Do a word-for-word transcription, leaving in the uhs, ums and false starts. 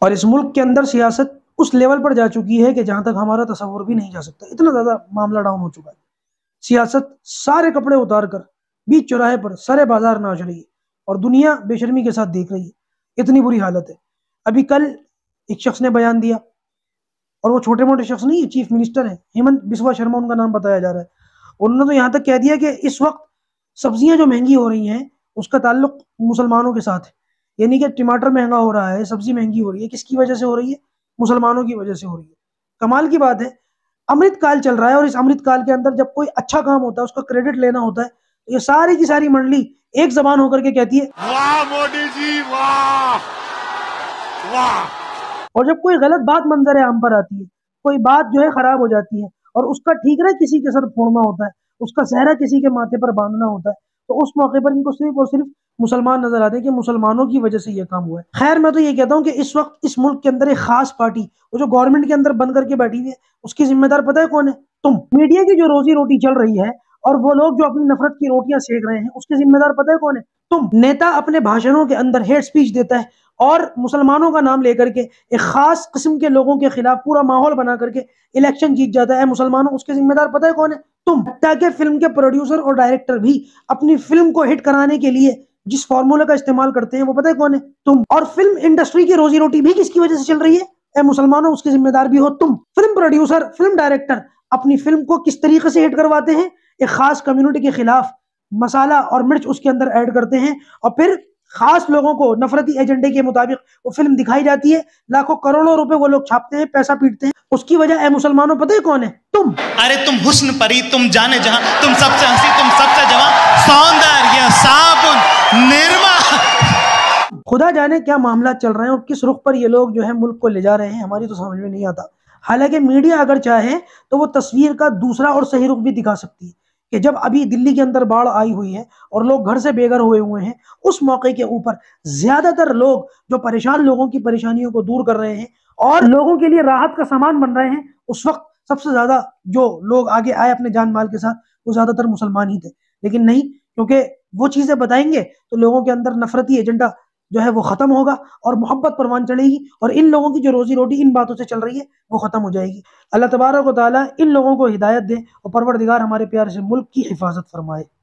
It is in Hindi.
और इस मुल्क के अंदर सियासत उस लेवल पर जा चुकी है कि जहां तक हमारा तस्वुर भी नहीं जा सकता, इतना ज्यादा मामला डाउन हो चुका है। सियासत सारे कपड़े उतार कर बीच चौराहे पर सारे बाजार नाच रही है और दुनिया बेशर्मी के साथ देख रही है। इतनी बुरी हालत है। अभी कल एक शख्स ने बयान दिया, और वो छोटे मोटे शख्स नहीं है, चीफ मिनिस्टर है, हेमंत बिस्वा शर्मा उनका नाम बताया जा रहा है। उन्होंने तो यहाँ तक कह दिया कि इस वक्त सब्जियां जो महंगी हो रही हैं उसका ताल्लुक मुसलमानों के साथ है। यानी कि टमाटर महंगा हो रहा है, सब्जी महंगी हो रही है, किसकी वजह से हो रही है? मुसलमानों की वजह से हो रही है। कमाल की बात है, अमृत काल चल रहा है और इस अमृत काल के अंदर जब कोई अच्छा काम होता है उसका क्रेडिट लेना होता है, तो ये सारी की सारी मंडली एक जबान होकर के कहती है वाह मोदी जी वाह वाह। और जब कोई गलत बात मंजर आम पर आती है, कोई बात जो है खराब हो जाती है और उसका ठीकरा किसी के सर फोड़ना होता है, उसका सहरा किसी के माथे पर बांधना होता है, तो उस मौके पर इनको सिर्फ और सिर्फ मुसलमान नजर आते हैं कि मुसलमानों की वजह से ये काम हुआ है। खैर, मैं तो ये कहता हूँ कि इस वक्त इस मुल्क के अंदर एक खास पार्टी वो जो गवर्नमेंट के अंदर बंद करके बैठी हुई है, उसकी जिम्मेदार पता है कौन है? तुम। मीडिया की जो रोजी रोटी चल रही है और वो लोग जो अपनी नफरत की रोटियां सेक रहे हैं, उसके जिम्मेदार पता है कौन है? तुम। नेता अपने भाषणों के अंदर हेट स्पीच देता है और मुसलमानों का नाम लेकर के एक खास किस्म के लोगों के खिलाफ पूरा माहौल बना करके इलेक्शन जीत जाता है मुसलमानों, उसके जिम्मेदार पता है कौन है? तुम। ताकि फिल्म के प्रोड्यूसर और डायरेक्टर भी अपनी फिल्म को हिट कराने के लिए जिस फॉर्मूले का इस्तेमाल करते हैं वो पता है कौन है? तुम। और फिल्म इंडस्ट्री की रोजी रोटी भी किसकी वजह से चल रही है? ए मुसलमानों, उसके जिम्मेदार भी हो तुम। फिल्म प्रोड्यूसर, फिल्म डायरेक्टर अपनी फिल्म को किस तरीके से हिट करवाते हैं? एक खास कम्युनिटी के खिलाफ मसाला और मिर्च उसके अंदर ऐड करते हैं और फिर खास लोगों को नफरती एजेंडे के मुताबिक वो फिल्म दिखाई जाती है, लाखों करोड़ों रुपए वो लोग छापते हैं, पैसा पीटते हैं। उसकी वजह ए मुसलमानों पता है कौन है? तुम। अरे तुम हुस्न परी, तुम जाने जहां, तुम सबसे हंसी, तुम सबसे जवां, सौंदर्य साबुन निरमा। खुदा जाने क्या मामला चल रहे हैं और किस रुख पर ये लोग जो है मुल्क को ले जा रहे हैं, हमारी तो समझ में नहीं आता। हालांकि मीडिया अगर चाहे तो वो तस्वीर का दूसरा और सही रुख भी दिखा सकती है कि जब अभी दिल्ली के अंदर बाढ़ आई हुई है और लोग घर से बेघर हुए हुए हैं, उस मौके के ऊपर ज्यादातर लोग जो परेशान लोगों की परेशानियों को दूर कर रहे हैं और लोगों के लिए राहत का सामान बन रहे हैं, उस वक्त सबसे ज्यादा जो लोग आगे आए अपने जान माल के साथ वो ज्यादातर मुसलमान ही थे। लेकिन नहीं, क्योंकि वो चीजें बताएंगे तो लोगों के अंदर नफरती एजेंडा जो है वो खत्म होगा और मोहब्बत परवान चढ़ेगी और इन लोगों की जो रोजी रोटी इन बातों से चल रही है वो खत्म हो जाएगी। अल्लाह तबारक व तआला इन लोगों को हिदायत दे और परवरदिगार हमारे प्यारे से मुल्क की हिफाजत फरमाए।